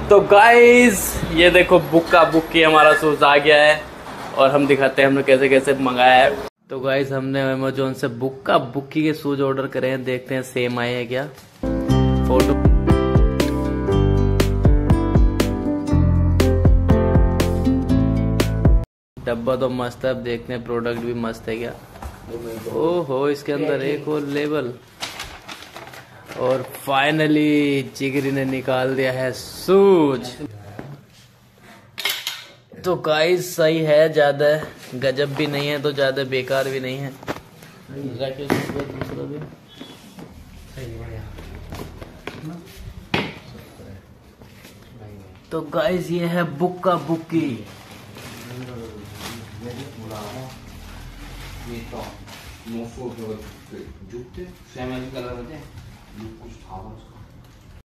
तो गाइस ये देखो बुक्का बुक्की हमारा शूज आ गया है और हम दिखाते हैं हमने कैसे कैसे मंगाया है। तो गाइस हमने अमेजोन से बुक्का बुक्की के शूज ऑर्डर करे हैं, देखते हैं सेम आए हैं क्या। फोटो डब्बा तो मस्त है, अब देखते हैं प्रोडक्ट भी मस्त है क्या। ओहो इसके अंदर एक और लेबल और फाइनली जिगरी ने निकाल दिया है शूज। तो गाइस सही है, ज्यादा गजब भी नहीं है तो ज्यादा बेकार भी नहीं है। दूसरा भी तो गाइस ये है बुक्का बुक्की। जुटते कलर होते कुछ था